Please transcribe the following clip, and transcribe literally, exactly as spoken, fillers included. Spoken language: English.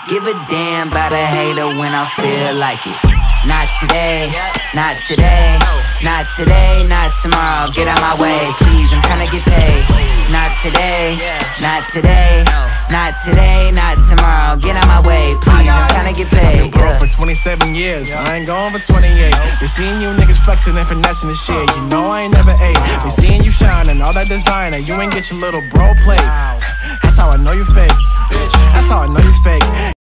give a damn about a hater when I feel like it. Not today, not today, not today, not tomorrow. Get out my way, please, I'm tryna get paid. Not today, not today, not today, not tomorrow. Get out my way, please, I'm tryna get paid. I've been broke for twenty-seven years, I ain't going for twenty-eight. Been seeing you niggas flexing and finessing the shit. You know I ain't never ate. Been seeing you shining, all that designer. You ain't get your little bro plate. That's how I know you fake. That's how I know you fake.